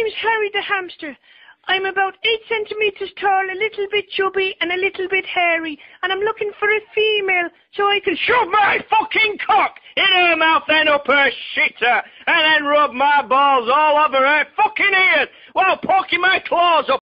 name's Harry the hamster. I'm about 8 centimetres tall, a little bit chubby and a little bit hairy, and I'm looking for a female so I can shove my fucking cock in her mouth, then up her shitter, and then rub my balls all over her fucking ears while poking my claws up